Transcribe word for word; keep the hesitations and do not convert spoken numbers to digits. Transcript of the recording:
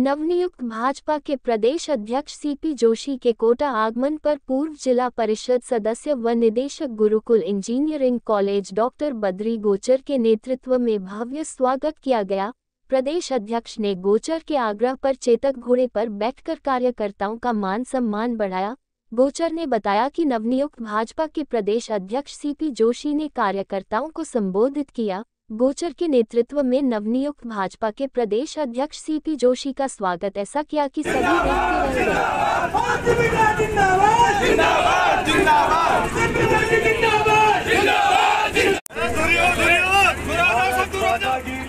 नवनियुक्त भाजपा के प्रदेश अध्यक्ष सीपी जोशी के कोटा आगमन पर पूर्व जिला परिषद सदस्य व निदेशक Gurukul engineering college doctor Badri Gochar के नेतृत्व में भव्य स्वागत किया गया। प्रदेश अध्यक्ष ने गोचर के आग्रह पर चेतक घोड़े पर बैठकर कार्यकर्ताओं का मान सम्मान बढ़ाया। गोचर ने बताया कि नवनियुक्त भाजपा के प्रदेश अध्यक्ष सीपी जोशी ने कार्यकर्ताओं को संबोधित किया। गोचर के नेतृत्व में नवनियुक्त भाजपा के प्रदेश अध्यक्ष सीपी जोशी का स्वागत ऐसा किया कि सभी देखते रह गए।